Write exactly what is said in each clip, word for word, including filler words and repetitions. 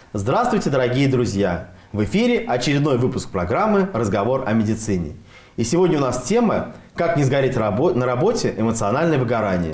Здравствуйте, дорогие друзья! В эфире очередной выпуск программы «Разговор о медицине». И сегодня у нас тема «Как не сгореть на работе. Эмоциональное выгорание».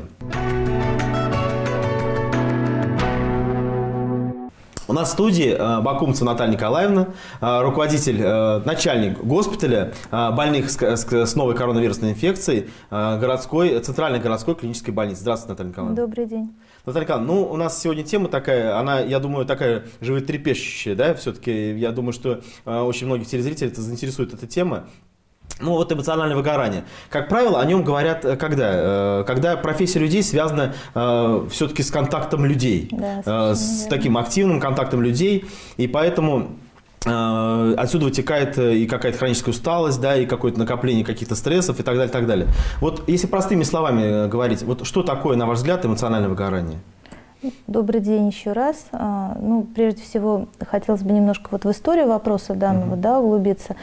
У нас в студии Бакумцева Наталья Николаевна, руководитель, начальник госпиталя больных с новой коронавирусной инфекцией городской, Центральной городской клинической больницы. Здравствуйте, Наталья Николаевна. Добрый день. Наталья Николаевна, ну, у нас сегодня тема такая, она, я думаю, такая животрепещущая, да, все-таки, я думаю, что очень многих телезрителей это заинтересует эта тема. Ну, вот эмоциональное выгорание. Как правило, о нем говорят когда? Когда профессия людей связана э, все-таки с контактом людей, да, э, с таким активным контактом людей, и поэтому э, отсюда вытекает и какая-то хроническая усталость, да, и какое-то накопление каких-то стрессов и так далее, так далее. Вот если простыми словами говорить, вот что такое, на ваш взгляд, эмоциональное выгорание? Добрый день еще раз. Ну, прежде всего, хотелось бы немножко вот в историю вопроса данного, uh-huh. да, углубиться.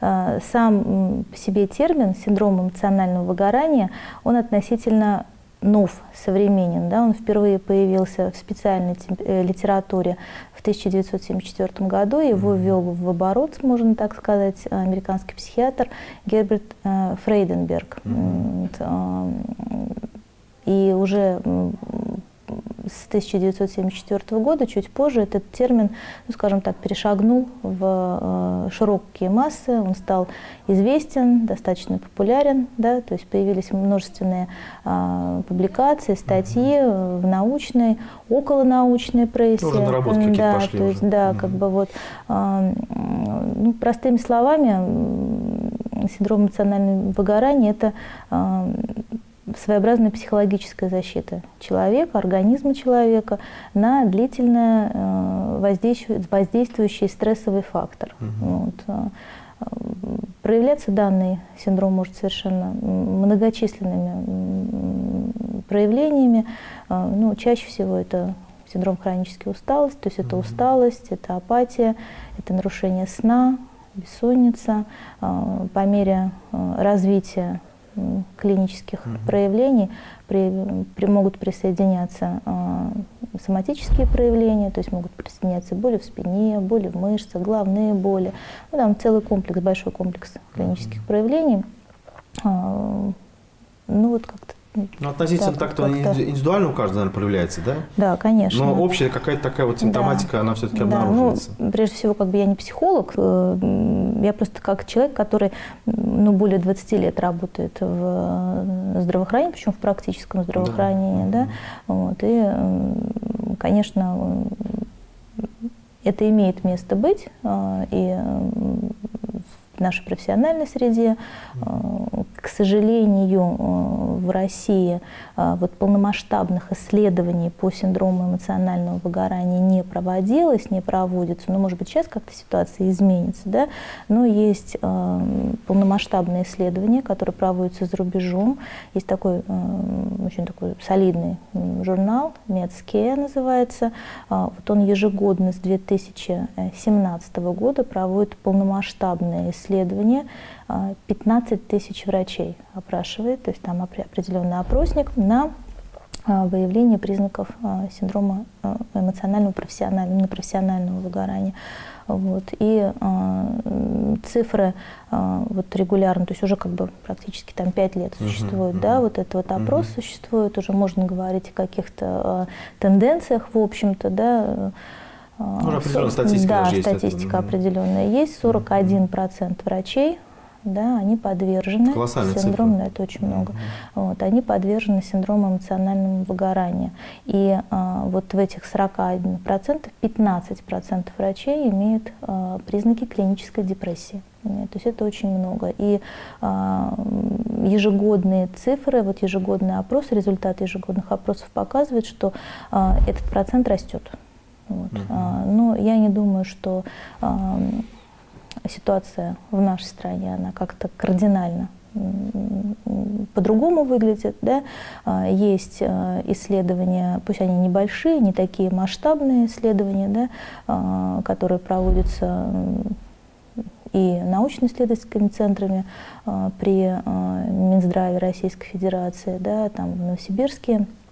Сам по себе термин синдром эмоционального выгорания, он относительно нов, современен. Да? Он впервые появился в специальной литературе в тысяча девятьсот семьдесят четвёртом году. Его ввел в оборот, можно так сказать, американский психиатр Герберт Фрейденберг. Uh-huh. И уже с тысяча девятьсот семьдесят четвёртого года, чуть позже, этот термин, ну, скажем так, перешагнул в э, широкие массы, он стал известен, достаточно популярен, да, то есть появились множественные э, публикации, статьи mm-hmm. в научной, околонаучной прессе. Уже наработки какие-то да, пошли то есть, уже. Да, mm-hmm. как бы вот, э, ну, простыми словами, синдром эмоционального выгорания – это э, своеобразная психологическая защита человека, организма человека на длительно воздействующий стрессовый фактор. Uh-huh. Вот. Проявляться данный синдром может совершенно многочисленными проявлениями. Ну, чаще всего это синдром хронической усталости, то есть это uh-huh. усталость, это апатия, это нарушение сна, бессонница. По мере развития клинических mm-hmm. проявлений при, при, могут присоединяться э, соматические проявления, то есть могут присоединяться боли в спине, боли в мышцах, головные боли. Ну, там целый комплекс, большой комплекс клинических mm-hmm. проявлений. Э, ну вот как-то. Ну, относительно да, так-то индивидуально у каждого, наверное, проявляется, да? Да, конечно. Но общая какая-то такая вот симптоматика, да. она все-таки да. обнаруживается. Ну, прежде всего, как бы я не психолог, я просто как человек, который ну, более двадцати лет работает в здравоохранении, причем в практическом здравоохранении, да. Да? Вот, и, конечно, это имеет место быть, и в нашей профессиональной среде. К сожалению, в России вот полномасштабных исследований по синдрому эмоционального выгорания не проводилось, не проводится. Ну, может быть, сейчас как-то ситуация изменится, да? Но есть полномасштабные исследования, которые проводятся за рубежом. Есть такой очень такой солидный журнал, Медскея называется. Вот он ежегодно с две тысячи семнадцатого года проводит полномасштабные исследования. пятнадцать тысяч врачей опрашивает, то есть там определенный опросник на выявление признаков синдрома эмоционального профессионального, профессионального выгорания. Вот. И э, цифры э, вот регулярно, то есть уже как бы практически там пять лет существует, uh-huh, да, uh-huh. вот этот вот опрос uh-huh. существует, уже можно говорить о каких-то э, тенденциях, в общем-то, да. Ну, определенная статистика да, есть. статистика это. определенная есть. сорок один процент врачей, да, они подвержены синдрому, да, это очень много, mm-hmm. вот, они подвержены синдрому эмоционального выгорания. И а, вот в этих сорока одного процента пятнадцать процентов врачей имеют а, признаки клинической депрессии. То есть это очень много. И а, ежегодные цифры, вот ежегодный опрос, результаты ежегодных опросов показывают, что а, этот процент растет. Вот. Mm-hmm. а, но я не думаю, что а, ситуация в нашей стране, она как-то кардинально по-другому выглядит. Да? Есть исследования, пусть они небольшие, не такие масштабные исследования, да, которые проводятся и научно-исследовательскими центрами при Минздраве Российской Федерации, да, там в Новосибирске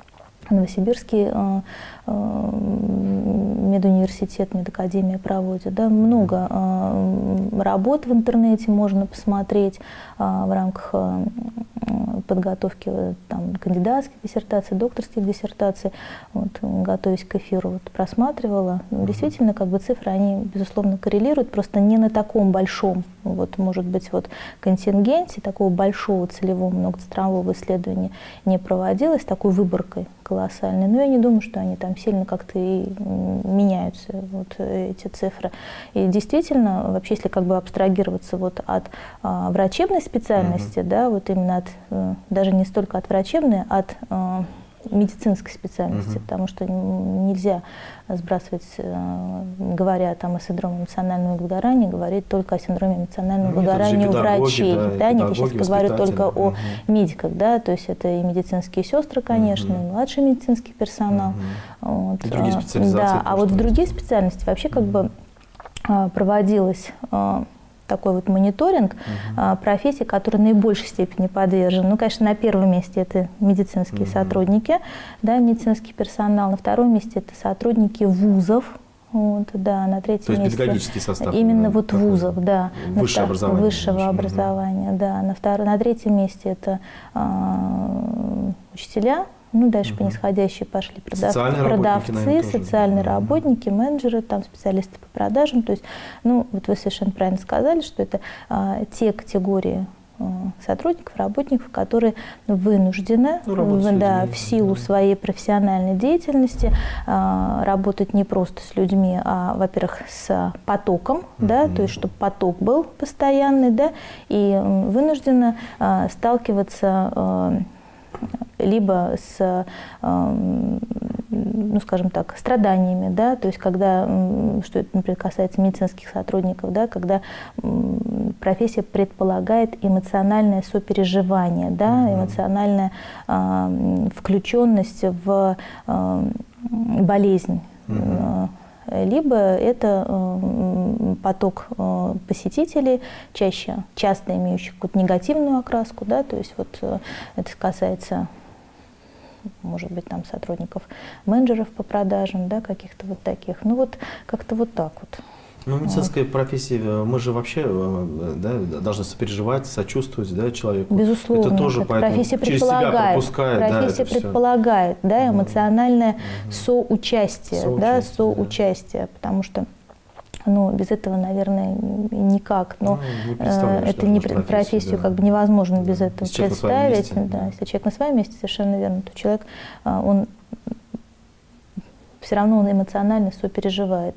Новосибирский э, э, медуниверситет, медакадемия проводит. Да, много э, работ в интернете можно посмотреть э, в рамках э, подготовки там, кандидатских диссертаций, докторских диссертаций. Вот, готовясь к эфиру, вот, просматривала. Действительно, как бы цифры, они, безусловно, коррелируют, просто не на таком большом, вот, может быть, вот, контингенте, такого большого целевого многоцентрового исследования не проводилось, такой выборкой колоссальной. Но я не думаю, что они там сильно как-то и меняются, вот, эти цифры. И действительно, вообще, если как бы абстрагироваться вот от а, врачебной специальности, mm-hmm. да, вот именно от, даже не столько от врачебной, а от а, медицинской специальности, угу. потому что нельзя сбрасывать, говоря там о синдроме эмоционального выгорания, говорить только о синдроме эмоционального ну, выгорания у врачей. Да, да, нет, я сейчас говорю только угу. о медиках, да, то есть это и медицинские сестры, конечно, угу. и младший медицинский персонал. Угу. Вот. И другие специализации. Да, а вот в другие специальности вообще как угу. бы проводилось такой вот мониторинг uh-huh. профессий, которые в наибольшей степени подвержены. Ну, конечно, на первом месте это медицинские uh-huh. сотрудники, да, медицинский персонал. На втором месте это сотрудники вузов. Вот, да, на третьем То есть месте педагогический состав. Именно да, вот вузов, да. Высшее образование. Высшего uh-huh. образования, да. На, втор... на третьем месте это а, учителя. Ну, дальше угу. по нисходящей пошли продав... продавцы, наверное, социальные тоже. Работники, менеджеры, там, специалисты по продажам. То есть, ну, вот вы совершенно правильно сказали, что это а, те категории а, сотрудников, работников, которые вынуждены ну, в, да, в силу да. своей профессиональной деятельности а, работать не просто с людьми, а, во-первых, с потоком, угу. да, то есть, чтобы поток был постоянный, да, и вынуждены а, сталкиваться а, либо с, ну, скажем так, страданиями, да, то есть когда, что это, например, касается медицинских сотрудников, да, когда профессия предполагает эмоциональное сопереживание, да, эмоциональная включенность в болезнь. Либо это э, поток э, посетителей, чаще, часто имеющих какую-то негативную окраску, да, то есть вот э, это касается, может быть, там сотрудников, менеджеров по продажам, да, каких-то вот таких, ну вот как-то вот так вот. Ну, медицинская вот. Профессия, мы же вообще да, должны сопереживать, сочувствовать да, человеку. Безусловно, это тоже это профессия предполагает, профессия да, предполагает да, эмоциональное угу. соучастие, соучастие, да, соучастие, да. потому что ну, без этого, наверное, никак. Но ну, э, это не профессию, профессию да. как бы невозможно без этого если представить. Месте, да. Да. Если человек на своем месте, совершенно верно, то человек, он все равно он эмоционально сопереживает.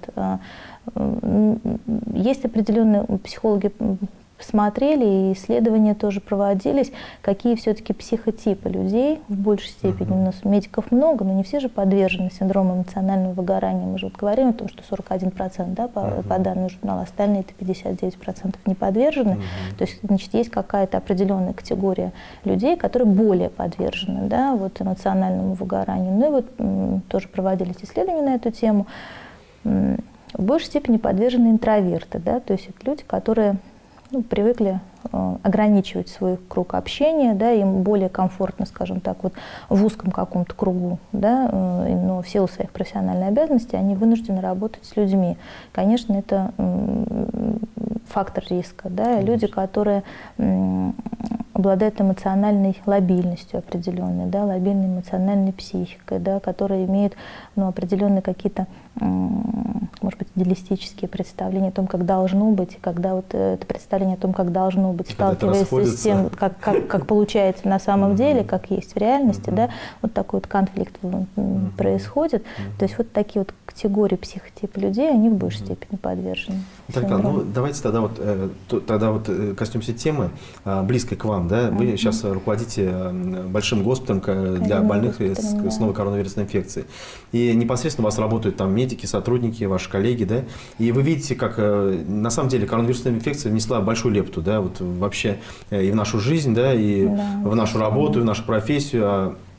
Есть определенные, психологи смотрели, и исследования тоже проводились, какие все-таки психотипы людей в большей степени. Uh-huh. У нас медиков много, но не все же подвержены синдрому эмоционального выгорания. Мы же вот говорим о том, что сорок один процент да, по, uh-huh. по данным журнала, остальные это пятьдесят девять процентов не подвержены. Uh-huh. То есть, значит, есть какая-то определенная категория людей, которые более подвержены да, вот, эмоциональному выгоранию. Ну и вот м, тоже проводились исследования на эту тему. М, в большей степени подвержены интроверты, да, то есть это люди, которые ну, привыкли э, ограничивать свой круг общения, да, им более комфортно, скажем так, вот в узком каком-то кругу, да, э, но в силу своих профессиональных обязанностей они вынуждены работать с людьми. Конечно, это э, фактор риска, да, люди, которые э, обладают эмоциональной лобильностью определенной, да, лобильной эмоциональной психикой, да, которые имеют ну, определенные какие-то, может быть, идеалистические представления о том, как должно быть, и когда вот это представление о том, как должно быть, сталкивается с тем, как, как, как получается на самом деле, как есть в реальности, да, вот такой вот конфликт происходит. То есть вот такие вот категории психотипа людей, они в большей степени подвержены. Так, ну давайте тогда вот, тогда вот коснемся темы, близкой к вам. Да? Вы mm-hmm. сейчас руководите большим госпиталем для mm-hmm. больных с, да. с новой коронавирусной инфекцией. И непосредственно у вас работают там медики, сотрудники, ваши коллеги. Да? И вы видите, как на самом деле коронавирусная инфекция внесла большую лепту да? вот, вообще и в нашу жизнь, да? и да, в нашу работу, и в нашу профессию.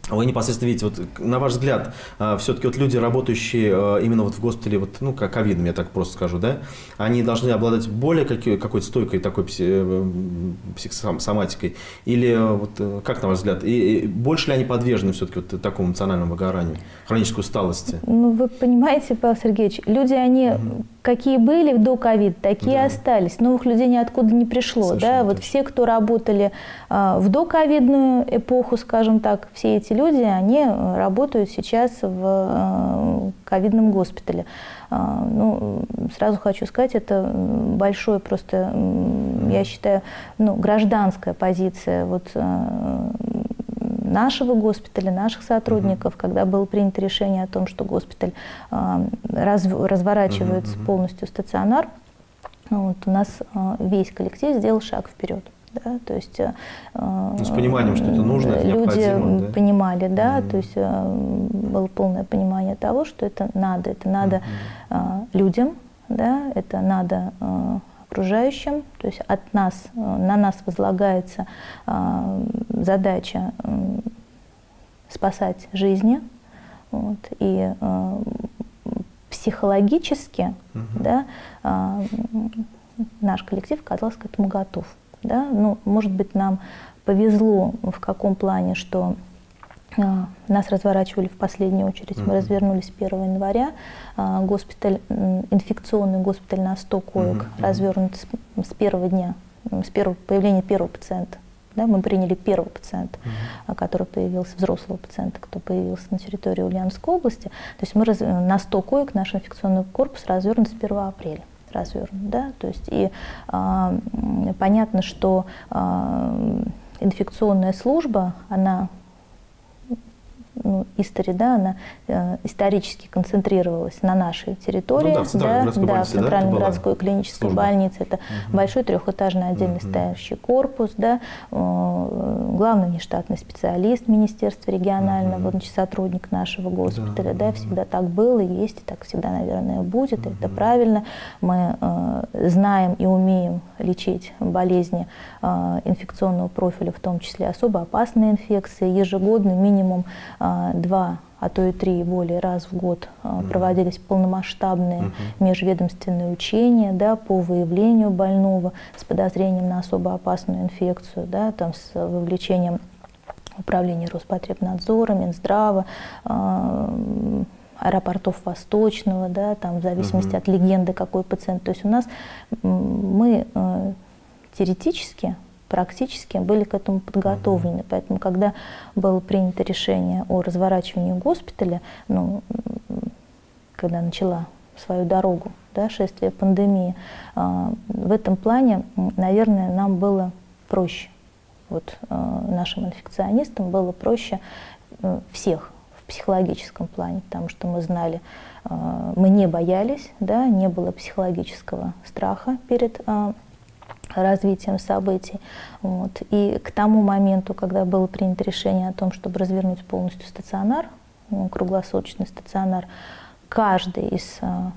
Вы непосредственно видите, вот, на ваш взгляд, все-таки вот люди, работающие именно вот в госпитале, вот, ну, как ковидом, я так просто скажу, да, они должны обладать более какой-то стойкой такой психосоматикой? Или, вот, как на ваш взгляд, и, и больше ли они подвержены все-таки вот такому эмоциональному выгоранию, хронической усталости? Ну, вы понимаете, Павел Сергеевич, люди, они угу. какие были до ковида, такие да. остались. Новых людей ниоткуда не пришло. Да? Вот все, кто работали а, в доковидную эпоху, скажем так, все эти люди, они работают сейчас в ковидном госпитале. Ну, сразу хочу сказать, это большой просто, я считаю, ну, гражданская позиция вот нашего госпиталя, наших сотрудников, mm-hmm. когда было принято решение о том, что госпиталь раз, разворачивается mm-hmm. полностью стационар, вот, у нас весь коллектив сделал шаг вперед. Да, то есть, ну, с пониманием, что это нужно, это люди да? понимали, да, mm-hmm. то есть было полное понимание того, что это надо, это надо mm-hmm. людям, да, это надо окружающим, то есть от нас, на нас возлагается задача спасать жизни, вот, и психологически, mm-hmm. да, наш коллектив оказался к этому готов. Да? Ну, может быть, нам повезло в каком плане, что э, нас разворачивали в последнюю очередь. Mm-hmm. Мы развернулись первого января. Э, госпиталь, э, инфекционный госпиталь на сто коек mm-hmm. развернут с, с первого дня, с первого появления первого пациента. Да? Мы приняли первого пациента, mm-hmm. который появился, взрослого пациента, кто появился на территории Ульяновской области. То есть мы раз, на сто коек наш инфекционный корпус развернут с первого апреля. Развернут, да, то есть и а, понятно, что а, инфекционная служба, она, ну, истори, да, она э, исторически концентрировалась на нашей территории, ну, да, в Центральной, да, да, в Центральной да, городской клинической служба. больнице, это угу. большой трехэтажный отдельно угу. стоящий корпус, да, э, главный внештатный специалист Министерства регионального, угу. значит, сотрудник нашего госпиталя, да, да, всегда так было и есть, и так всегда, наверное, будет, угу. это правильно. Мы э, знаем и умеем лечить болезни э, инфекционного профиля, в том числе особо опасные инфекции, ежегодно минимум э, два, а то и три и более раз в год uh-huh. проводились полномасштабные uh-huh. межведомственные учения, да, по выявлению больного с подозрением на особо опасную инфекцию, да, там, с вовлечением управления Роспотребнадзора, Минздрава, э, аэропортов Восточного, да, там, в зависимости uh-huh. от легенды, какой пациент. То есть у нас мы э, теоретически практически были к этому подготовлены. Поэтому, когда было принято решение о разворачивании госпиталя, ну, когда начала свою дорогу, да, шествие пандемии, в этом плане, наверное, нам было проще, вот, нашим инфекционистам было проще всех в психологическом плане, потому что мы знали, мы не боялись, да, не было психологического страха перед развитием событий. Вот. И к тому моменту, когда было принято решение о том, чтобы развернуть полностью стационар, круглосуточный стационар, каждый из а,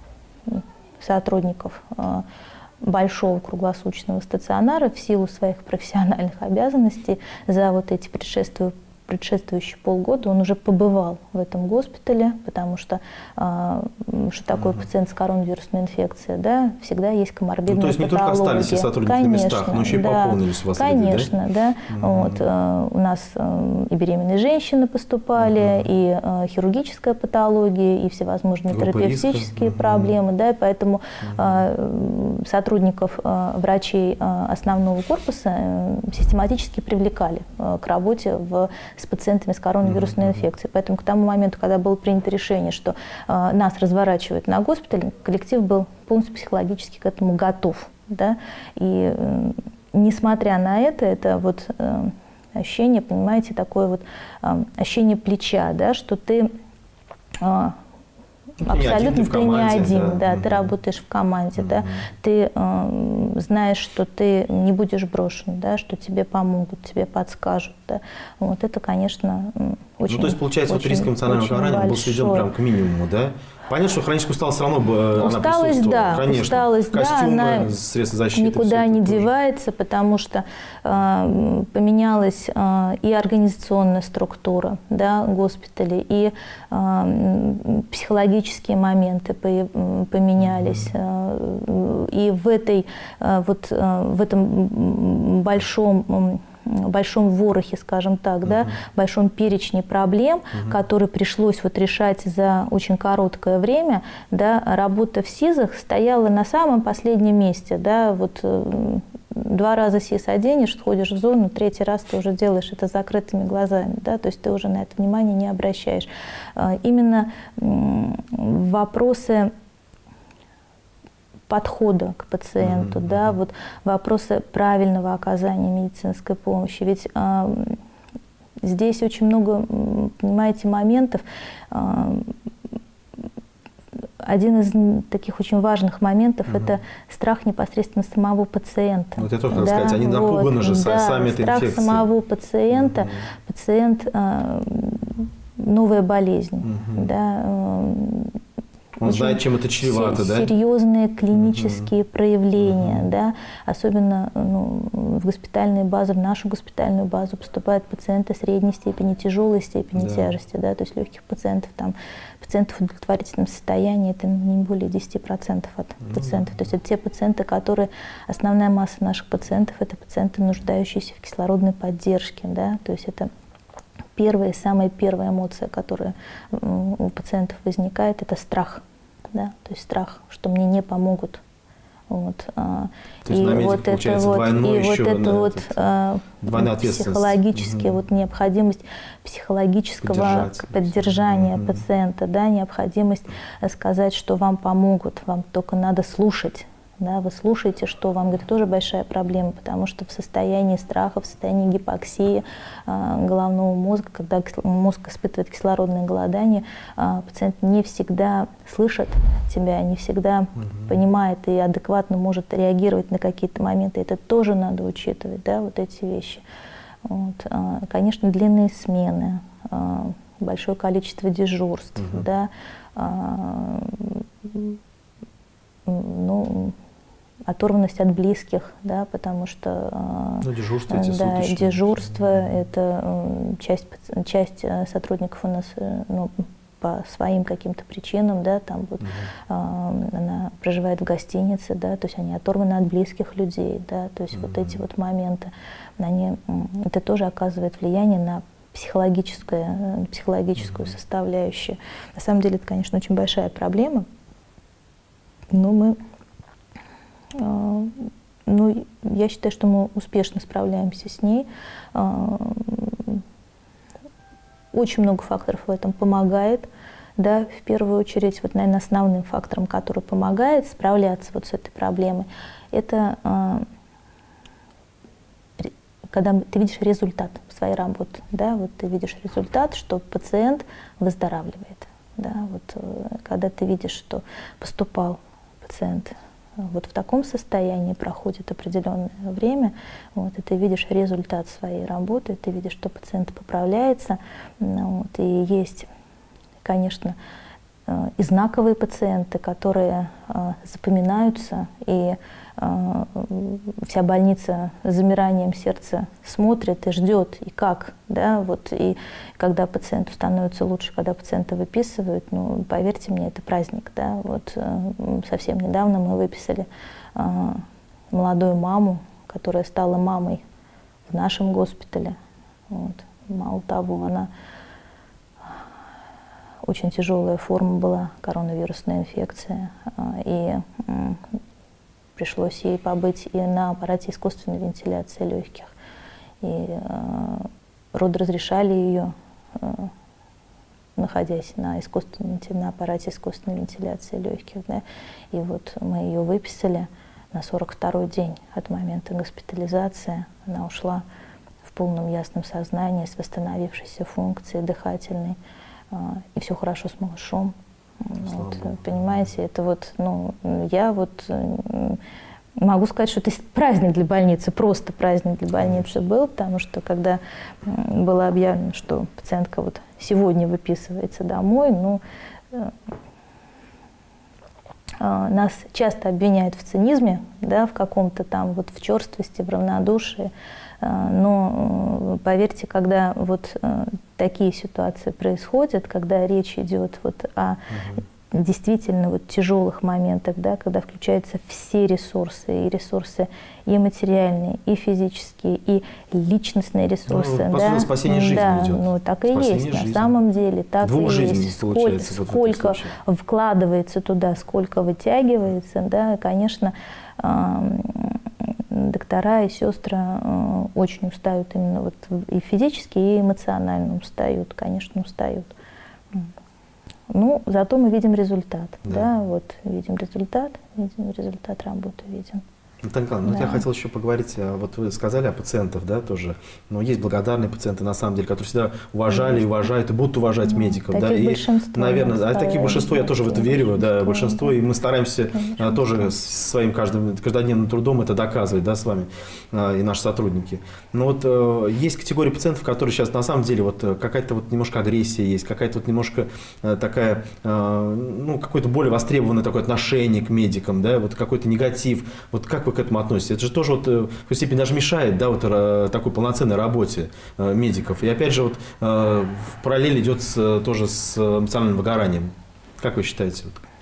сотрудников а, большого круглосуточного стационара в силу своих профессиональных обязанностей за вот эти предшествующие предшествующие полгода он уже побывал в этом госпитале, потому что э, что такое uh-huh. пациент с коронавирусной инфекцией, да, всегда есть коморбидная патология. Ну, то есть не только остались все сотрудники конечно, на местах, но еще и да, пополнились у вас. Конечно, люди, да. да. Uh-huh. Вот, э, у нас э, и беременные женщины поступали, uh-huh. и э, хирургическая патология, и всевозможные группа терапевтические риска. проблемы, uh-huh. да, и поэтому uh-huh. э, сотрудников, э, врачей э, основного корпуса э, систематически привлекали э, к работе в с пациентами с коронавирусной mm-hmm. инфекцией. Поэтому к тому моменту, когда было принято решение, что э, нас разворачивают на госпиталь, коллектив был полностью психологически к этому готов. Да? И э, несмотря на это, это вот э, ощущение, понимаете, такое вот э, ощущение плеча, да, что ты э, абсолютно ты не один, да, да угу. ты работаешь в команде, угу. да, ты э, знаешь, что ты не будешь брошен, да, что тебе помогут, тебе подскажут, да. Вот это, конечно, очень. Ну, то есть, получается, вот риск эмоционального выгорания был сведен прям к минимуму, да? Понятно, что хроническая усталость все равно бы усталость, она да, конечно. Усталость, Костюмы, да, она средства защиты. никуда не девается, потому что э, поменялась э, и организационная структура, да, госпиталей, и э, психологические моменты поменялись. Mm-hmm. И в, этой, вот, в этом большом... большом ворохе, скажем так, uh-huh. да, большом перечне проблем, uh-huh. которые пришлось вот решать за очень короткое время, да, работа в СИЗах стояла на самом последнем месте, да, вот два раза СИЗ оденешь, сходишь в зону, третий раз ты уже делаешь это с закрытыми глазами, да, то есть ты уже на это внимание не обращаешь. Именно вопросы подхода к пациенту, mm-hmm. да, вот вопросы правильного оказания медицинской помощи. Ведь э, здесь очень много, понимаете, моментов. Э, один из таких очень важных моментов mm-hmm. это страх непосредственно самого пациента. Вот я тоже хотел да, сказать, они напуганы вот, же да, сами этой инфекцией. Страх самого пациента, mm-hmm. пациент э, новая болезнь, mm-hmm. да. Э, Он очень знает, чем это чревато, да? Серьезные клинические uh-huh. проявления, uh-huh. да, особенно ну, в госпитальные базы, в нашу госпитальную базу поступают пациенты средней степени, тяжелой степени да. тяжести, да, то есть легких пациентов, там, пациентов в удовлетворительном состоянии, это не более десяти процентов от uh-huh. пациентов, то есть это те пациенты, которые, основная масса наших пациентов, это пациенты, нуждающиеся в кислородной поддержке, да, то есть это первая, самая первая эмоция, которая у пациентов возникает, это страх. Да? То есть страх, что мне не помогут. Вот. То есть и вот это вот, и вот это да, вот а, психологически угу. вот необходимость психологического поддержания угу. пациента, да, необходимость сказать, что вам помогут, вам только надо слушать. Да, вы слушаете, что вам, это тоже большая проблема, потому что в состоянии страха, в состоянии гипоксии э, головного мозга, когда мозг испытывает кислородное голодание, э, пациент не всегда слышит тебя, не всегда угу. понимает и адекватно может реагировать на какие-то моменты. Это тоже надо учитывать, да, вот эти вещи. Вот. Э, конечно, длинные смены, э, большое количество дежурств, угу. да, э, ну, оторванность от близких, да, потому что ну, дежурство, эти да, суточные. дежурство mm-hmm. это часть, часть сотрудников у нас ну, по своим каким-то причинам, да, там вот, mm-hmm. э, она проживает в гостинице, да, то есть они оторваны от близких людей, да, то есть mm-hmm. вот эти вот моменты, они, это тоже оказывает влияние на психологическое, психологическую mm-hmm. составляющую. На самом деле это, конечно, очень большая проблема, но мы Ну, я считаю, что мы успешно справляемся с ней. Очень много факторов в этом помогает. Да, в первую очередь, вот, наверное, основным фактором, который помогает справляться вот с этой проблемой, это когда ты видишь результат своей работы. Да, вот ты видишь результат, что пациент выздоравливает. Да, вот, когда ты видишь, что поступал пациент вот в таком состоянии, проходит определенное время, вот, и ты видишь результат своей работы, ты видишь, что пациент поправляется, вот, и есть, конечно, и знаковые пациенты, которые запоминаются, и вся больница с замиранием сердца смотрит и ждет, и как, да, вот, и когда пациенту становится лучше, когда пациента выписывают, ну, поверьте мне, это праздник, да, вот, совсем недавно мы выписали молодую маму, которая стала мамой в нашем госпитале, вот, мало того, она очень тяжелая форма была, коронавирусная инфекция, и пришлось ей побыть и на аппарате искусственной вентиляции легких. И э, роды разрешали ее, э, находясь на, искусственном, на аппарате искусственной вентиляции легких. Да? И вот мы ее выписали на сорок второй день от момента госпитализации. Она ушла в полном ясном сознании, с восстановившейся функцией дыхательной. Э, и все хорошо с малышом. Вот, понимаете, это вот, ну, я вот могу сказать, что это праздник для больницы, просто праздник для больницы был, потому что когда было объявлено, что пациентка вот сегодня выписывается домой, ну, нас часто обвиняют в цинизме, да, в каком-то там вот в черствости, в равнодушии. Но поверьте, когда вот такие ситуации происходят, когда речь идет вот о угу. действительно вот тяжелых моментах, да, когда включаются все ресурсы, и ресурсы и материальные, и физические, и личностные ресурсы. Ну, да, спасение жизни да, идет. Ну, так и спасение есть, жизни. На самом деле, так Двух и жизней есть. Сколько, сколько вкладывается туда, сколько вытягивается, да, конечно, доктора и сестры очень устают именно вот и физически, и эмоционально устают, конечно, устают. Ну, зато мы видим результат, да, да вот видим результат, видим результат работы, видим. Наталья Николаевна, да. ну, я хотел еще поговорить, вот вы сказали о пациентах, да, тоже, но есть благодарные пациенты, на самом деле, которые всегда уважали и уважают, и будут уважать ну, медиков, да, и, наверное, а такие большинство, я тоже в это верю, да, большинство, и мы стараемся а, тоже своим каждым, каждодневным трудом это доказывать, да, с вами, а, и наши сотрудники. Но вот а, есть категория пациентов, которые сейчас, на самом деле, вот какая-то вот немножко агрессия есть, какая-то вот немножко а, такая, а, ну, какое-то более востребованное такое отношение к медикам, да, вот какой-то негатив, вот как вы к этому относитесь? Это же тоже вот, в какой степени даже мешает, да, вот, такой полноценной работе э, медиков. И опять же, вот, э, в параллель идет с, тоже с эмоциональным выгоранием. Как вы считаете?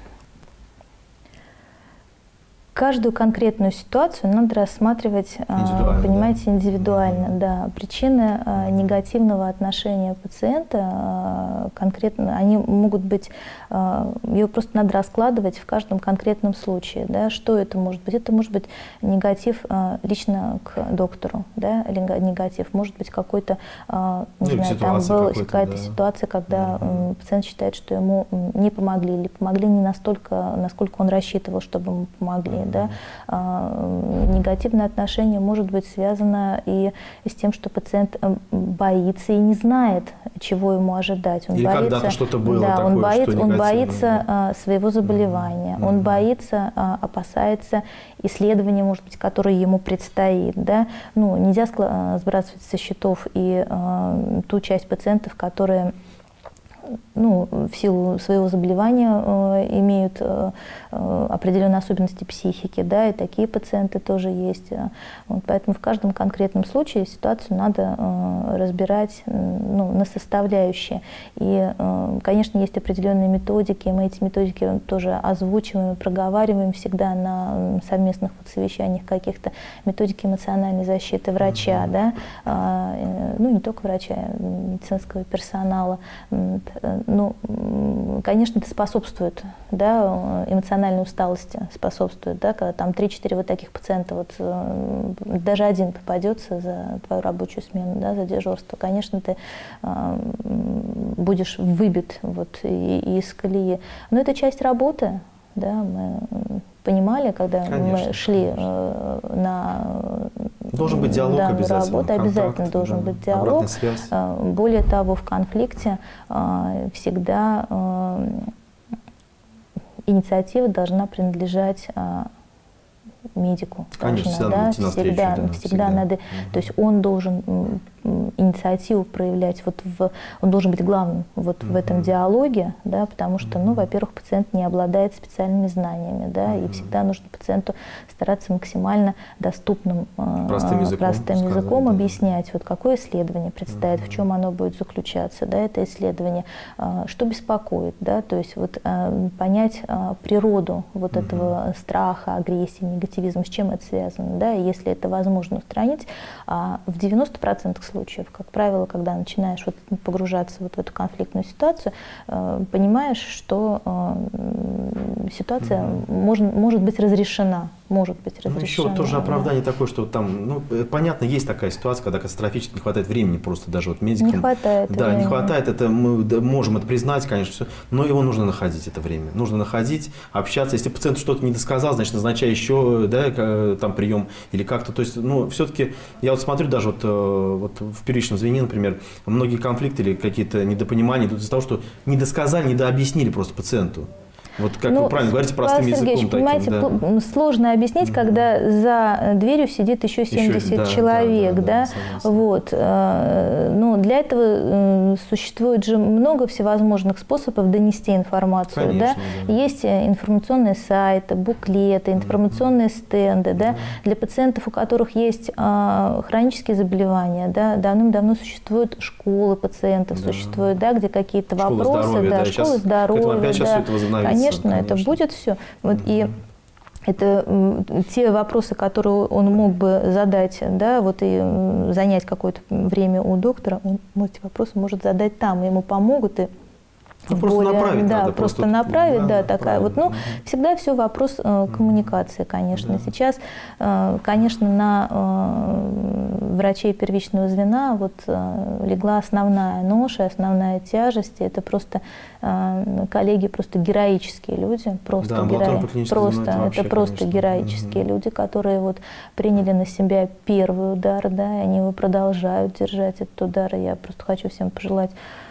Каждую конкретную ситуацию надо рассматривать, индивидуально, понимаете, да? индивидуально. Mm-hmm. Да. Причины э, негативного отношения пациента э, конкретно, они могут быть, э, ее просто надо раскладывать в каждом конкретном случае. Да? Что это может быть? Это может быть негатив э, лично к доктору, да? негатив, может быть какой-то, э, не ну, знаю, там была какая-то да. ситуация, когда mm-hmm. э, пациент считает, что ему не помогли, или помогли не настолько, насколько он рассчитывал, чтобы ему помогли. Да? А, негативное отношение может быть связано и с тем, что пациент боится и не знает, чего ему ожидать. Он Или боится, когда-то что-то было да, такое, он боится, что он боится а, своего заболевания, mm-hmm. он боится, а, опасается исследования, может быть, которое ему предстоит. Да? Ну, нельзя сбрасывать со счетов и а, ту часть пациентов, которые ну, в силу своего заболевания э, имеют э, определенные особенности психики, да, и такие пациенты тоже есть. Вот, поэтому в каждом конкретном случае ситуацию надо э, разбирать ну, на составляющие. И, э, конечно, есть определенные методики, мы эти методики тоже озвучиваем, проговариваем всегда на совместных вот совещаниях каких-то, методики эмоциональной защиты врача, mm-hmm. да, э, ну, не только врача, медицинского персонала. Ну, конечно, это способствует, да, эмоциональной усталости, способствует, да, когда там три-четыре вот таких пациента, вот, даже один попадется за твою рабочую смену, да, за дежурство, конечно, ты э, будешь выбит вот, и, и из колеи. Но это часть работы, да, мы понимали, когда конечно, мы шли э, на должен быть диалог данную обязательно, работу, контакт, обязательно должен да, быть диалог. Связь. Более того, в конфликте э, всегда э, инициатива должна принадлежать э, медику. Конечно, должна, всегда, да, всегда, всегда, да, всегда, всегда надо, угу. то есть он должен инициативу проявлять, вот в, он должен быть главным вот угу. в этом диалоге, да, потому что, угу. ну, во-первых, пациент не обладает специальными знаниями, да, угу. и всегда нужно пациенту стараться максимально доступным, простым языком, простым сказать, языком да. объяснять, вот какое исследование предстоит, угу. в чем оно будет заключаться, да, это исследование, что беспокоит, да, то есть вот понять природу вот угу. этого страха, агрессии, негативизма, с чем это связано, да, и если это возможно устранить, в девяноста процентах случаев, как правило, когда начинаешь вот погружаться вот в эту конфликтную ситуацию, понимаешь, что ситуация угу. может, может быть разрешена. Может быть разрешена. Ну, еще вот тоже оправдание да. такое, что там, ну, понятно, есть такая ситуация, когда катастрофически не хватает времени просто даже вот медикам. Не хватает Да, времени. не хватает, это мы можем это признать, конечно, все, но его нужно находить, это время. Нужно находить, общаться. Если пациент что-то не досказал, значит, назначай еще, да, там прием или как-то. То есть, ну, все-таки, я вот смотрю даже вот, вот в первичном звене, например, многие конфликты или какие-то недопонимания идут из-за того, что не досказали, не дообъяснили просто пациенту. Вот как ну, вы правильно говорите, простым языком таким. Понимаете, Да. сложно объяснить, mm-hmm. когда за дверью сидит еще семьдесят еще, да, человек, да, да, да, да вот. Ну, для этого существует же много всевозможных способов донести информацию, конечно, да? Да. Есть информационные сайты, буклеты, информационные mm-hmm. стенды, mm-hmm. да, для пациентов, у которых есть хронические заболевания, да, давным-давно существуют школы пациентов, да. существуют, да, где какие-то школа вопросы, здоровья, да, да, школы здоровья, опять да. это конечно, конечно, это будет все. Вот, mm-hmm. и это те вопросы, которые он мог бы задать, да, вот и занять какое-то время у доктора, он эти вопросы может задать там, ему помогут и ну, просто более, направить да, надо. Просто, просто направить, да, да такая вот. Ну, угу. всегда все вопрос э, коммуникации, конечно. Да. Сейчас, э, конечно, на э, врачей первичного звена вот э, легла основная ноша, основная тяжесть. Это просто э, коллеги, просто героические люди, просто да, герои, просто это, вообще, это просто конечно. героические угу. люди, которые вот приняли на себя первый удар, да, и они его продолжают держать этот удар. И я просто хочу всем пожелать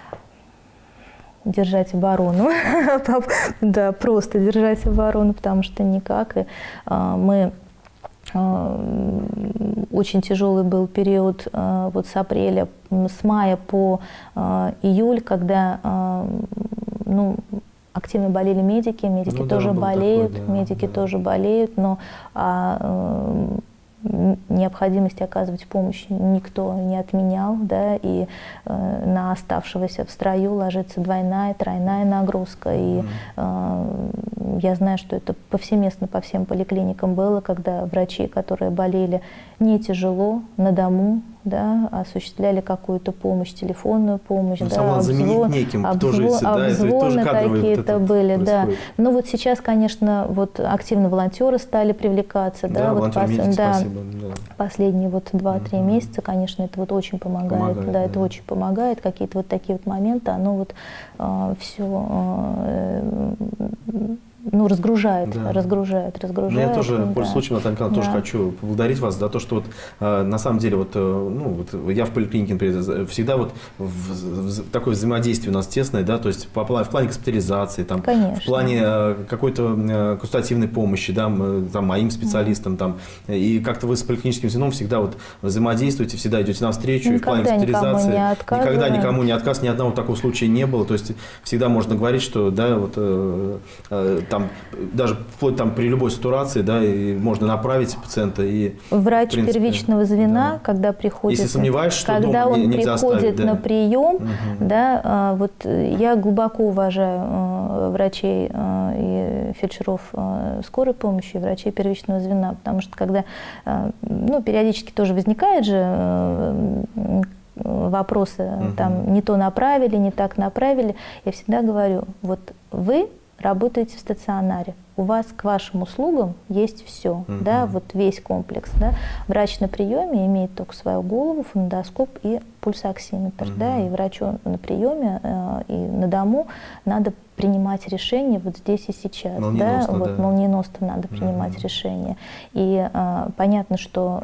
держать оборону, да, просто держать оборону, потому что никак. И, а, мы а, очень тяжелый был период а, вот с апреля, с мая по а, июль, когда а, ну, активно болели медики, медики ну, тоже да, болеют, такой, да, медики да. тоже болеют, но а, необходимости оказывать помощь никто не отменял, да, и э, на оставшегося в строю ложится двойная, тройная нагрузка. Mm-hmm. И э, я знаю, что это повсеместно по всем поликлиникам было, когда врачи, которые болели не тяжело, на дому, да, осуществляли какую-то помощь, телефонную помощь, ну, да, обзвон, неким, обзвон, тоже, да, обзвоны какие-то вот были, да. происходит. Ну вот сейчас, конечно, вот активно волонтеры стали привлекаться, да, да, вот пос, медик, да, спасибо, да. последние вот два-три mm-hmm. месяца, конечно, это вот очень помогает, помогает да, да, это очень помогает, какие-то вот такие вот моменты, оно вот э, все э, ну, разгружает, да. разгружает, разгружает. Но я тоже, да. пользуясь случаем, Наталья Николаевна, да. тоже хочу поблагодарить вас за то, что вот, э, на самом деле, вот, э, ну, вот я в поликлинике, например, всегда вот в, в, в, такое взаимодействие у нас тесное, да, то есть по, в плане госпитализации, там, в плане э, какой-то э, консультативной помощи, да, там, моим специалистам, там, и как-то вы с поликлиническим звеном всегда вот взаимодействуете, всегда идете навстречу, никогда и в плане госпитализации никому не никогда никому не отказ, ни одного такого случая не было, то есть всегда можно говорить, что, да, вот э, э, там, даже вплоть там при любой ситуации, да, и можно направить пациента и врач в принципе, первичного звена, да. когда приходит, если сомневаешься, что когда он не, приходит оставить, да. на прием, угу. да, вот я глубоко уважаю врачей и фельдшеров скорой помощи, и врачей первичного звена, потому что когда, ну, периодически тоже возникает же вопросы, угу. там, не то направили, не так направили, я всегда говорю, вот вы работаете в стационаре, у вас к вашим услугам есть все, uh-huh. да, вот весь комплекс, да. Врач на приеме имеет только свою голову, фонендоскоп и пульсоксиметр, uh-huh. да, и врачу на приеме э, и на дому надо принимать решение вот здесь и сейчас, да, да, вот молниеносно надо принимать uh-huh. решение. И э, понятно, что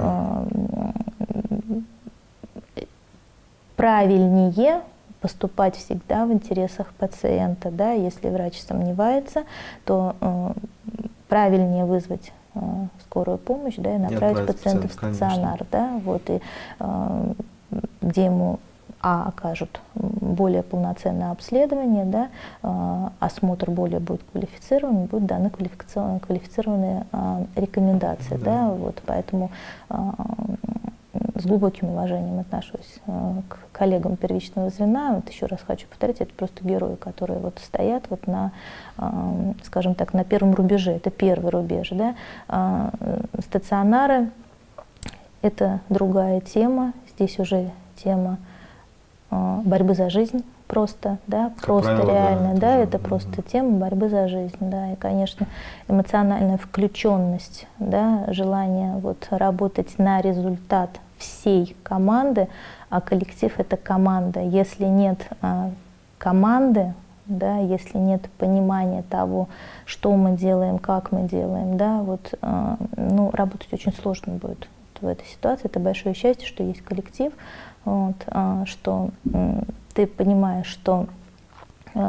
э, правильнее поступать всегда в интересах пациента, да, если врач сомневается, то э, правильнее вызвать э, скорую помощь, да, и направить пациента в стационар, да, вот, и, э, где ему а, окажут более полноценное обследование, да, э, осмотр более будет квалифицированный, будут даны квалифицированные, квалифицированные э, рекомендации, да. Да, вот, поэтому э, с глубоким уважением отношусь э, к коллегам первичного звена. Вот еще раз хочу повторить, это просто герои, которые вот стоят вот на, э, скажем так, на первом рубеже. Это первый рубеж, да. Э, стационары – это другая тема. Здесь уже тема э, борьбы за жизнь. Просто, да, как просто правило, реально, да, да это да. просто тема борьбы за жизнь, да, и, конечно, эмоциональная включенность, да, желание вот работать на результат всей команды, а коллектив — это команда. Если нет а, команды, да, если нет понимания того, что мы делаем, как мы делаем, да, вот, а, ну, работать очень сложно будет в этой ситуации. Это большое счастье, что есть коллектив, вот, а, что ты понимаешь, что э,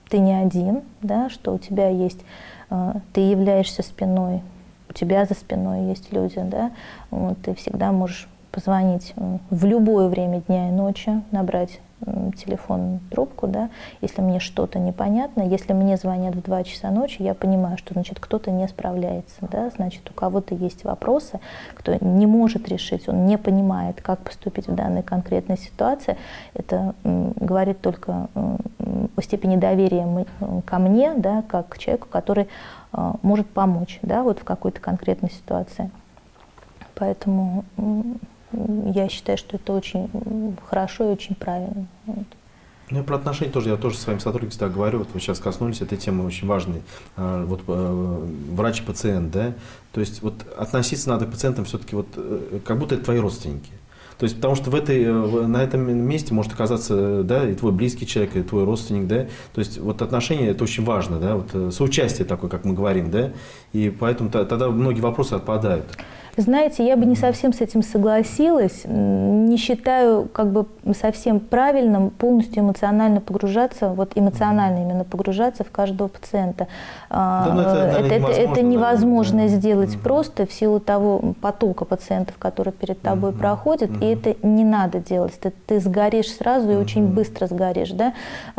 ты не один, да, что у тебя есть, ты являешься спиной, у тебя за спиной есть люди, да, вот, ты всегда можешь позвонить в любое время дня и ночи, набрать телефон, трубку, да, если мне что-то непонятно, если мне звонят в два часа ночи, я понимаю, что, значит, кто-то не справляется, да, значит, у кого-то есть вопросы, кто не может решить, он не понимает, как поступить в данной конкретной ситуации. Это м, говорит только м, о степени доверия мы, ко мне, да, как к человеку, который э, может помочь, да, вот в какой-то конкретной ситуации. Поэтому м, я считаю, что это очень хорошо и очень правильно. Вот. Ну, про отношения тоже, я тоже своим сотрудникам всегда говорю, вот вы сейчас коснулись этой темы очень важной, вот врач-пациент, да, то есть вот относиться надо к пациентам все-таки вот как будто это твои родственники. То есть, потому что в этой, на этом месте может оказаться, да, и твой близкий человек, и твой родственник, да, то есть вот отношения это очень важно, да, вот соучастие такое, как мы говорим, да, и поэтому тогда многие вопросы отпадают. Знаете, я бы не совсем с этим согласилась, не считаю как бы совсем правильным полностью эмоционально погружаться, вот эмоционально именно погружаться в каждого пациента. Да, это, это, это, это невозможно да. сделать угу. просто в силу того потока пациентов, который перед тобой угу. проходит, угу. и это не надо делать. Ты, ты сгоришь сразу и угу. очень быстро сгоришь. Да?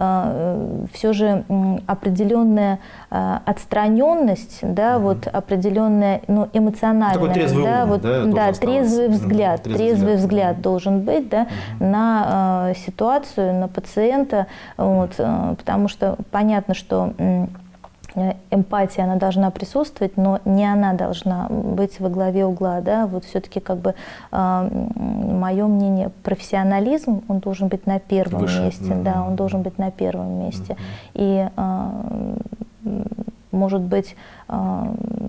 Все же определенная отстраненность, да, угу. вот определенная ну, эмоциональная. Да, вот, да, да трезвый взгляд, трезвый, трезвый взгляд, взгляд должен быть да, угу. на э, ситуацию, на пациента, вот, э, потому что понятно, что э, эмпатия, она должна присутствовать, но не она должна быть во главе угла, да, вот все-таки как бы э, мое мнение, профессионализм, он должен быть на первом Выше. месте, mm-hmm. да, он должен быть на первом месте, mm-hmm. и э, может быть э,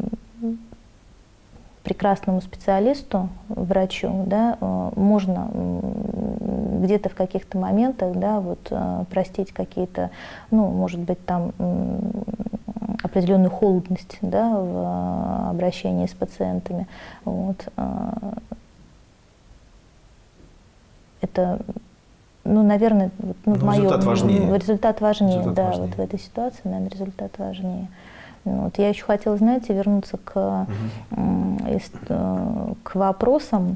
прекрасному специалисту, врачу, да, можно где-то в каких-то моментах, да, вот, простить какие-то, ну, может быть, там определенную холодность, да, в обращении с пациентами. Вот. Это, ну, наверное, ну, в моем, результат важнее. Результат важнее, результат да, важнее. Вот в этой ситуации, наверное, результат важнее. Вот. Я еще хотела, знаете, вернуться к, угу. к вопросам,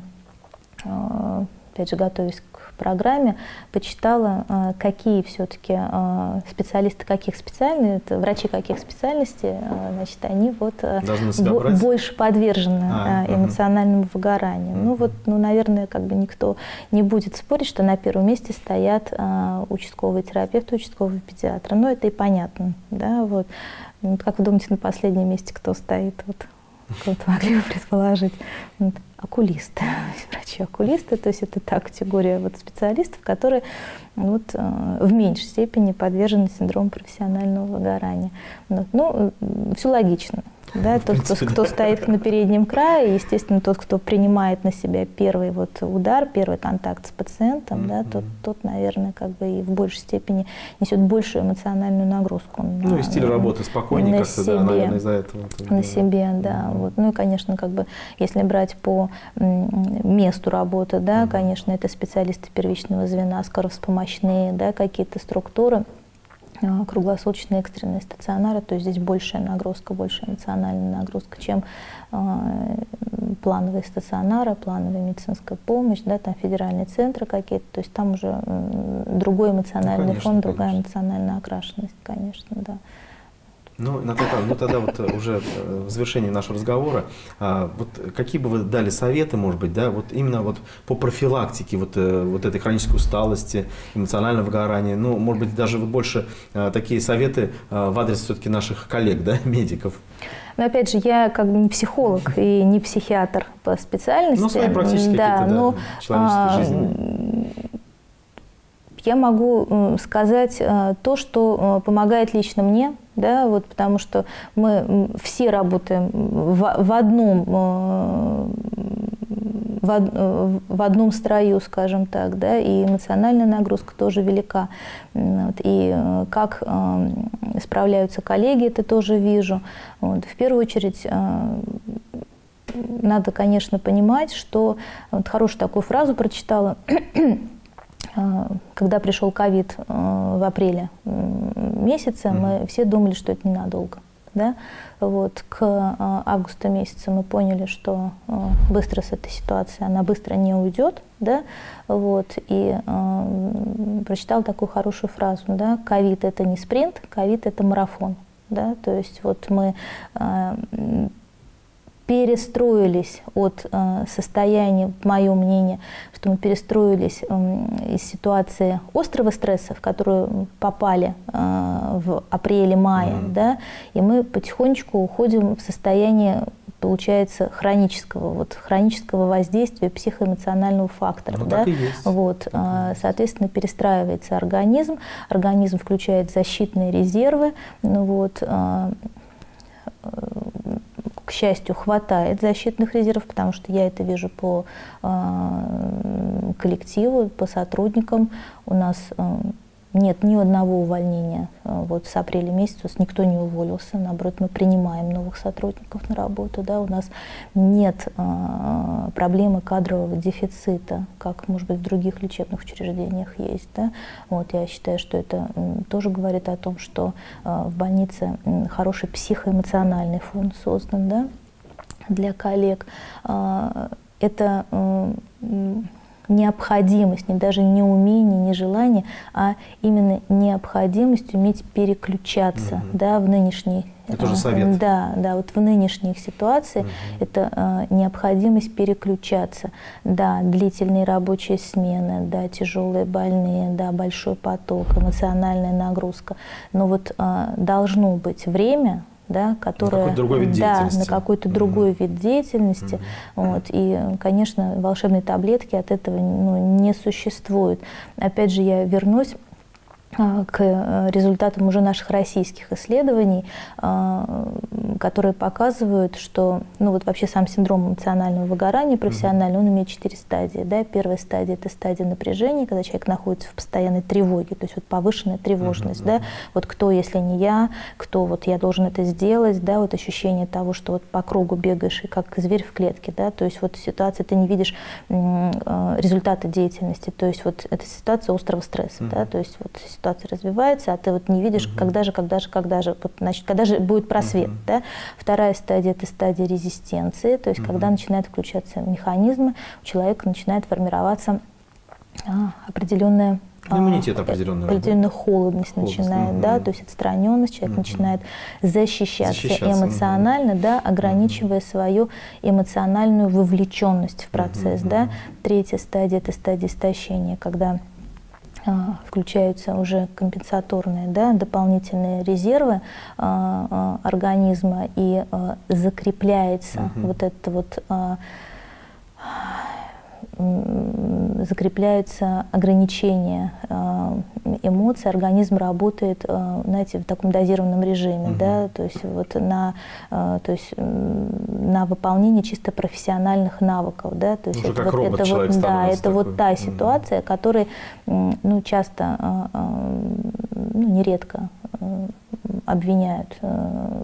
опять же, готовясь к программе, почитала, какие все-таки специалисты каких специальностей, врачи каких специальностей, значит, они вот больше подвержены а, эмоциональному угу. выгоранию. Угу. Ну вот, ну, наверное, как бы никто не будет спорить, что на первом месте стоят участковые терапевты, участковые педиатры. Ну, это и понятно, да, вот. Как вы думаете, на последнем месте кто стоит? Вот, вот могли бы предположить. Вот, окулисты, врачи-окулисты, то есть это та категория вот специалистов, которые вот, в меньшей степени подвержены синдрому профессионального выгорания. Вот, ну, все логично. Да, тот, кто, кто стоит на переднем крае, естественно, тот, кто принимает на себя первый вот удар, первый контакт с пациентом, mm-hmm. да, тот, тот, наверное, как бы и в большей степени несет большую эмоциональную нагрузку. Ну на, и стиль работы спокойнее как-то, да, наверное, из-за этого. На да. себе, да. Mm-hmm. Вот. Ну и, конечно, как бы, если брать по месту работы, да, mm-hmm. конечно, это специалисты первичного звена, скоровспомощные, да, какие-то структуры, круглосуточные экстренные стационары, то есть здесь большая нагрузка, большая эмоциональная нагрузка, чем э, плановые стационары, плановая медицинская помощь, да, там федеральные центры какие-то, то есть там уже э, другой эмоциональный ну, конечно, фон, другая конечно. эмоциональная окрашенность, конечно, да. Ну, Наталья, ну тогда вот уже в завершении нашего разговора, а, вот какие бы вы дали советы, может быть, да, вот именно вот по профилактике вот, вот этой хронической усталости, эмоционального выгорания, ну, может быть, даже вот больше а, такие советы а, в адрес все-таки наших коллег, да, медиков? Но опять же, я как бы не психолог и не психиатр по специальности. Ну, свои практически да, какие-то, но, да, человеческие а, жизни. Я могу сказать то, что помогает лично мне, да, вот, потому что мы все работаем в, в одном, в, в одном строю, скажем так, да, и эмоциональная нагрузка тоже велика. Вот, и как справляются коллеги, это тоже вижу. Вот, в первую очередь надо, конечно, понимать, что вот хорошую такую фразу прочитала. Когда пришел ковид в апреле месяца mm-hmm. мы все думали, что это ненадолго. Да? Вот, к а, августу месяца мы поняли, что а, быстро с этой ситуации, она быстро не уйдет, да? Вот, и а, прочитала такую хорошую фразу, да? Ковид — это не спринт, ковид — это марафон, да? То есть вот мы а, перестроились от э, состояния, мое мнение, что мы перестроились э, из ситуации острого стресса, в которую попали э, в апреле-мае, mm-hmm. да, и мы потихонечку уходим в состояние, получается, хронического, вот, хронического воздействия психоэмоционального фактора. Ну, да? так и есть. Вот, э, соответственно, перестраивается организм, организм включает защитные резервы, ну, вот, э, к счастью, хватает защитных резервов, потому что я это вижу по э, коллективу, по сотрудникам. У нас э, нет ни одного увольнения. Вот с апреля месяца никто не уволился. Наоборот, мы принимаем новых сотрудников на работу. Да? У нас нет э, проблемы кадрового дефицита, как, может быть, в других лечебных учреждениях есть. Да? Вот, я считаю, что это э, тоже говорит о том, что э, в больнице э, хороший психоэмоциональный фон создан, да, для коллег. Э, это э, необходимость, не даже не умение, не желание, а именно необходимость уметь переключаться, mm-hmm. да, в нынешней... Это уже совет. Да, да, вот в нынешних ситуациях mm-hmm. это э, необходимость переключаться. Да, длительные рабочие смены, да, тяжелые больные, да, большой поток, эмоциональная нагрузка. Но вот э, должно быть время, да, которая, на какой-то другой вид да, деятельности. на какой-то mm-hmm. другой вид деятельности. Mm-hmm. Вот, и, конечно, волшебной таблетки от этого, ну, не существует. Опять же, я вернусь к результатам уже наших российских исследований, которые показывают, что, ну, вот вообще сам синдром эмоционального выгорания профессиональный, он имеет четыре стадии. Да? Первая стадия — это стадия напряжения, когда человек находится в постоянной тревоге, то есть вот повышенная тревожность. Uh-huh, uh-huh. Да? Вот кто, если не я, кто вот я должен это сделать, да? Вот ощущение того, что вот по кругу бегаешь и как зверь в клетке, да? То есть вот ситуация, ты не видишь результаты деятельности, то есть вот это ситуация острого стресса, uh-huh. да? То есть вот ситуация развивается, а ты вот не видишь, uh-huh. когда же, когда же, когда же, вот, значит, когда же будет просвет. Uh-huh. Да? Вторая стадия — это стадия резистенции, то есть uh-huh. когда начинают включаться механизмы, у человека начинает формироваться а, определенная, иммунитет определенный, определенная холодность, холодность начинает, uh-huh. да, то есть отстраненность, человек uh-huh. начинает защищаться, защищаться эмоционально, uh-huh. да, ограничивая uh-huh. свою эмоциональную вовлеченность в процесс. Uh-huh. Да. Третья стадия — это стадия истощения, когда включаются уже компенсаторные, да, дополнительные резервы а, а, организма, и а, закрепляется uh-huh. вот это вот а, закрепляются ограничения э, эмоций, организм работает, э, знаете, в таком дозированном режиме, uh-huh. да, то есть вот на, э, то есть на выполнение чисто профессиональных навыков, да, то есть уже это как вот, это вот, да, это такой. вот та uh-huh. ситуация, которая, ну, часто, э, э, ну, нередко э, обвиняют э,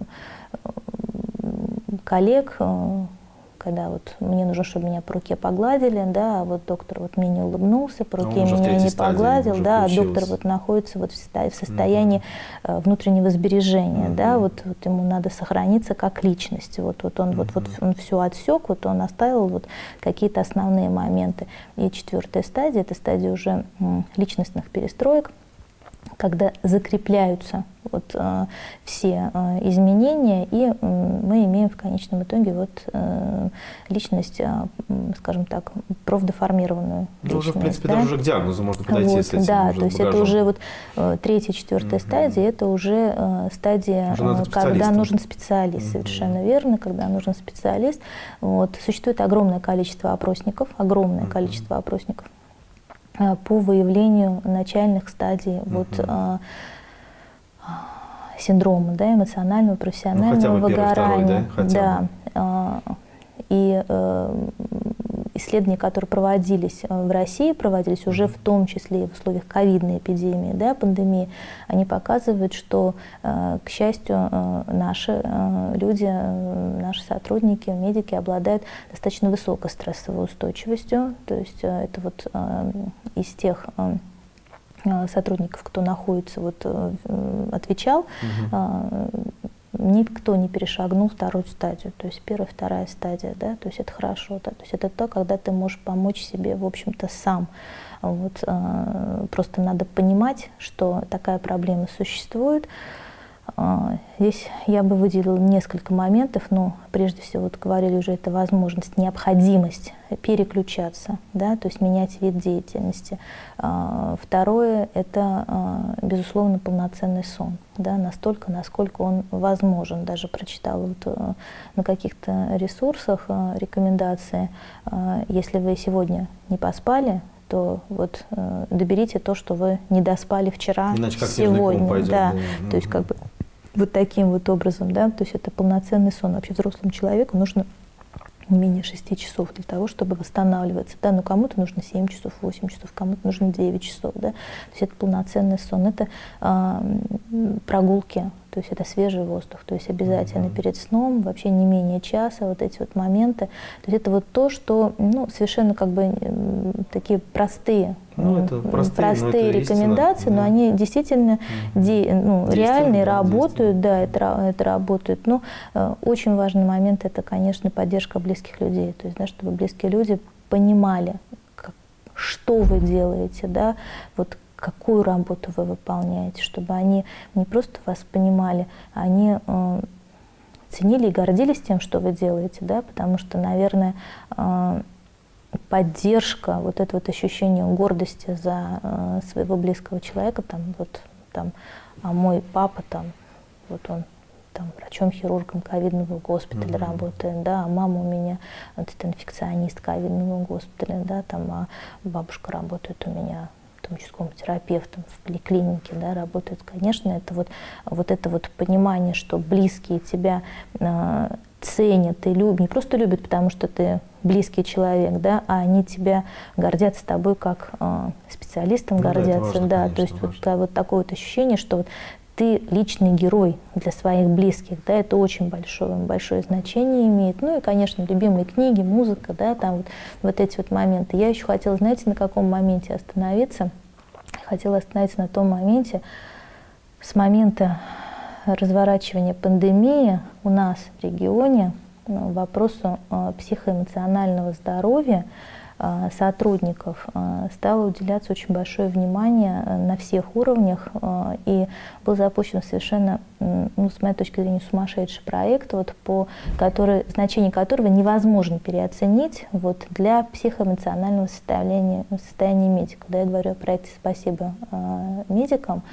коллег. Э, когда вот мне нужно, чтобы меня по руке погладили, да, а вот доктор вот мне не улыбнулся, по руке меня не погладил, да, а доктор вот находится вот в состоянии mm-hmm. внутреннего сбережения, mm-hmm. да, вот, вот ему надо сохраниться как личность, вот, вот он mm-hmm. вот, вот он все отсек, вот он оставил вот какие-то основные моменты. И четвертая стадия — это стадия уже личностных перестроек, когда закрепляются вот, э, все э, изменения, и э, мы имеем в конечном итоге вот, э, личность, э, скажем так, профдеформированную. Ну, уже, в принципе, да? даже уже к диагнозу можно подойти вот, с этим. Да, уже то есть багажом. это уже вот, э, третья, четвертая mm-hmm. стадия, это уже э, стадия, уже э, когда нужен специалист, mm-hmm. совершенно верно, когда нужен специалист. Вот. Существует огромное количество опросников, огромное mm-hmm. количество опросников по выявлению начальных стадий uh-huh. вот, а, синдрома, да, эмоционального, профессионального ну, выгорания. Первый, второй, да? Да. А, и а, исследования, которые проводились в России, проводились уже в том числе и в условиях ковидной эпидемии, да, пандемии, они показывают, что, к счастью, наши люди, наши сотрудники, медики обладают достаточно высокой стрессовой устойчивостью. То есть это вот из тех сотрудников, кто находится, вот, отвечал, угу. никто не перешагнул вторую стадию, то есть первая, вторая стадия, да, то есть это хорошо, да, то есть это то, когда ты можешь помочь себе, в общем-то, сам. Вот, просто надо понимать, что такая проблема существует. Здесь я бы выделила несколько моментов, но прежде всего, вот говорили уже, это возможность, необходимость переключаться, да, то есть менять вид деятельности. Второе – это, безусловно, полноценный сон, да, настолько, насколько он возможен. Даже прочитала вот на каких-то ресурсах рекомендации, если вы сегодня не поспали, то вот доберите то, что вы не доспали вчера, иначе как сегодня, пойдет, да, да. То есть как бы вот таким вот образом, да, то есть это полноценный сон. Вообще взрослому человеку нужно не менее шести часов для того, чтобы восстанавливаться, да, но кому-то нужно семь часов, восемь часов, кому-то нужно девять часов, да, то есть это полноценный сон, это э, прогулки, то есть это свежий воздух, то есть обязательно mm-hmm. перед сном, вообще не менее часа, вот эти вот моменты, то есть это вот то, что, ну, совершенно как бы э, такие простые, ну, это простые, простые но это рекомендации, истина, но да. они действительно mm-hmm. де, ну, реальные, да, работают, да, это, это работает, но э, очень важный момент, это, конечно, поддержка близких людей, то есть, да, чтобы близкие люди понимали, как, что вы делаете, да, вот какую работу вы выполняете, чтобы они не просто вас понимали, они э, ценили и гордились тем, что вы делаете, да, потому что, наверное, э, поддержка, вот это вот ощущение гордости за э, своего близкого человека, там, вот, там, а мой папа, там, вот он там врачом-хирургом ковидного госпиталя mm-hmm. работает, да, а мама у меня вот, это инфекционист ковидного госпиталя, да, там, а бабушка работает у меня там, участковым терапевтом в поликлинике, да, работает. Конечно, это вот, вот это вот понимание, что близкие тебя э, ценят и любят, не просто любят, потому что ты близкий человек, да, а они тебя гордятся тобой как э, специалистом, ну, гордятся, да, важно, да, конечно, то есть вот, вот такое вот ощущение, что вот ты личный герой для своих близких, да, это очень большое, большое значение имеет. Ну и, конечно, любимые книги, музыка, да, там вот, вот эти вот моменты. Я еще хотела, знаете, на каком моменте остановиться? Хотела остановиться на том моменте, с момента разворачивания пандемии у нас в регионе вопросу психоэмоционального здоровья сотрудников стало уделяться очень большое внимание на всех уровнях, и был запущен совершенно, ну, с моей точки зрения, сумасшедший проект, вот, по который, значение которого невозможно переоценить вот, для психоэмоционального состояния, состояния медика. Да, я говорю о проекте «Спасибо медикам»,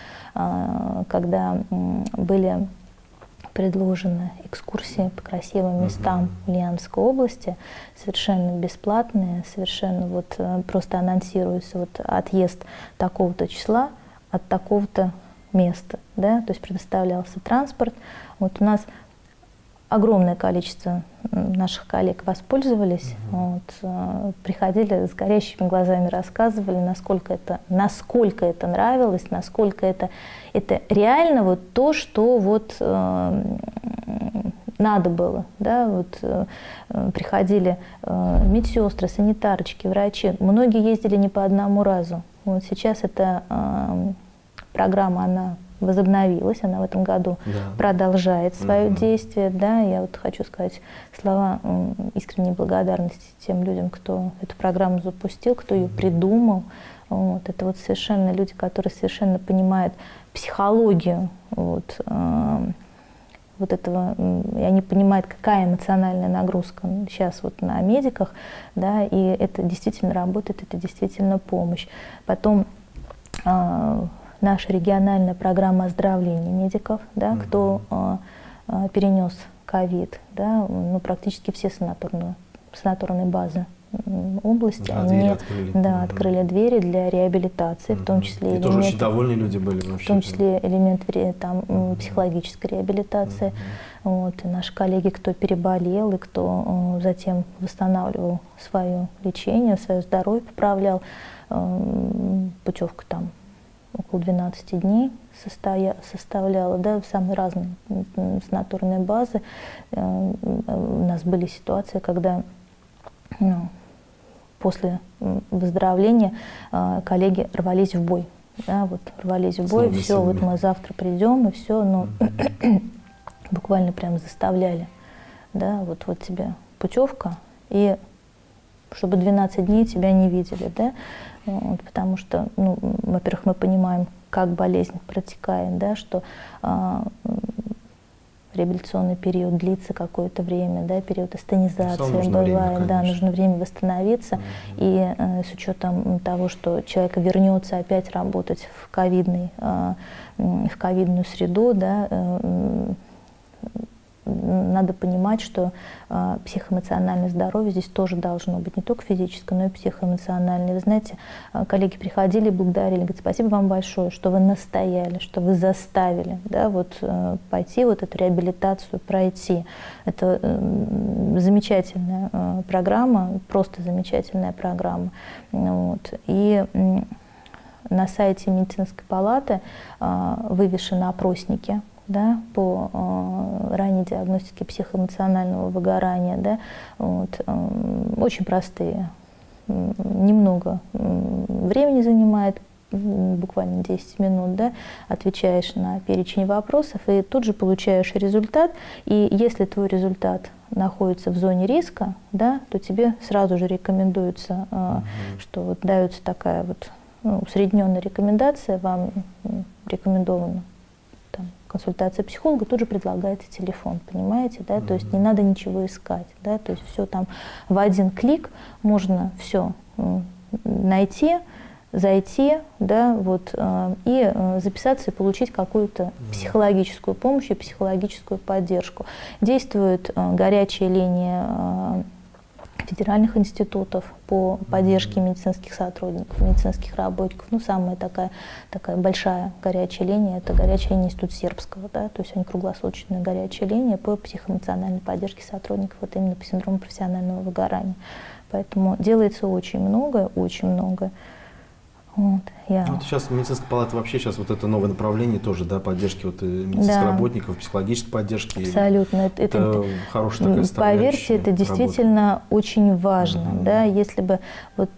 когда были предложены экскурсии по красивым местам uh-huh. Ульяновской области, совершенно бесплатные, совершенно вот просто анонсируется вот отъезд такого-то числа от такого-то места, да, то есть предоставлялся транспорт. Вот у нас огромное количество наших коллег воспользовались, uh-huh. вот, приходили с горящими глазами, рассказывали, насколько это, насколько это нравилось, насколько это, это реально вот то, что вот, э, надо было. Да, вот, э, приходили э, медсестры, санитарочки, врачи. Многие ездили не по одному разу. Вот сейчас эта э, программа, она возобновилась, она в этом году да. продолжает свое mm-hmm. действие. Да, я вот хочу сказать слова искренней благодарности тем людям, кто эту программу запустил, кто ее mm-hmm. придумал. Вот, это вот совершенно люди, которые совершенно понимают психологию вот, э, вот этого, и они понимают, какая эмоциональная нагрузка сейчас вот на медиках, да, и это действительно работает, это действительно помощь. Потом э, наша региональная программа оздоровления медиков, да, mm-hmm. кто э, перенес ковид, да, ну, практически все санаторные, санаторные базы области, да, они открыли. Да, Mm-hmm. открыли двери для реабилитации, mm-hmm. в том числе и элемент, тоже очень довольные люди были вообще. В том числе элемент там, mm-hmm. психологической реабилитации. Mm-hmm. Вот, и наши коллеги, кто переболел и кто э, затем восстанавливал свое лечение, свое здоровье поправлял, э, путевка там около двенадцати дней состоя, составляла, да, самые разные санаторные базы. Э, у нас были ситуации, когда, ну, после выздоровления э, коллеги рвались в бой. да, вот рвались в бой, все, вот мы завтра придем, и все, ну, mm-hmm. буквально прям заставляли, да, вот, вот тебе путевка, и чтобы двенадцать дней тебя не видели, да, вот, потому что, ну, во-первых, мы понимаем, как болезнь протекает, да, что а, реабилитационный период длится какое-то время, да, период астенизации бывает, время, да, нужно время восстановиться, mm-hmm. и э, с учетом того, что человек вернется опять работать в ковидный, э, в ковидную среду, да, э, надо понимать, что э, психоэмоциональное здоровье здесь тоже должно быть, не только физическое, но и психоэмоциональное. Вы знаете, э, коллеги приходили, благодарили, говорят, спасибо вам большое, что вы настояли, что вы заставили, да, вот, э, пойти вот эту реабилитацию пройти. Это э, замечательная э, программа, просто замечательная программа. Вот. И э, на сайте медицинской палаты э, вывешены опросники, да, по э, ранней диагностике психоэмоционального выгорания, да, вот, э, очень простые, немного времени занимает, буквально десять минут, да, отвечаешь на перечень вопросов и тут же получаешь результат, и если твой результат находится в зоне риска, да, то тебе сразу же рекомендуется, э, mm-hmm. что вот дается такая вот, ну, усредненная рекомендация, вам рекомендовано консультация психолога, тут же предлагается телефон, понимаете, да, mm-hmm. то есть не надо ничего искать, да, то есть все там в один клик можно все найти, зайти, да, вот, и записаться и получить какую-то mm-hmm. психологическую помощь и психологическую поддержку. Действует горячая линия федеральных институтов по поддержке медицинских сотрудников, медицинских работников. Ну, самая такая, такая большая горячая линия – это горячая линия Института Сербского, да, то есть они круглосуточная горячая линия по психоэмоциональной поддержке сотрудников вот именно по синдрому профессионального выгорания. Поэтому делается очень многое, очень многое. Вот, я... вот сейчас медицинская палата вообще сейчас вот это новое направление тоже, да, поддержки вот медицинских да. работников, психологической поддержки. Абсолютно. Это, это, это хорошая такая составляющая. Поверьте, это действительно работа. Очень важно, mm-hmm. да, если бы вот,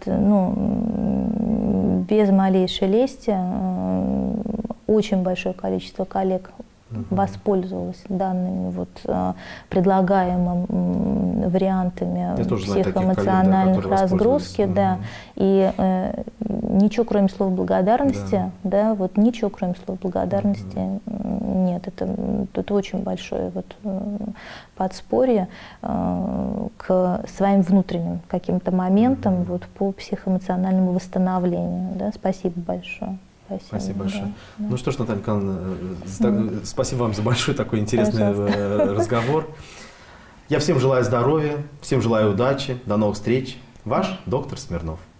ну, без малейшей лести очень большое количество коллег воспользовалась данными вот, предлагаемыми вариантами психоэмоциональных разгрузки, да, угу. и э, ничего кроме слов благодарности, да. Да, вот ничего кроме слов благодарности угу. нет, это, это очень большое вот, подспорье э, к своим внутренним каким-то моментам угу. вот, по психоэмоциональному восстановлению, да, спасибо большое. Спасибо, спасибо большое. Да, да. Ну что ж, Наталья Николаевна, mm. спасибо вам за большой такой интересный Пожалуйста. разговор. Я всем желаю здоровья, всем желаю удачи, до новых встреч. Ваш доктор Смирнов.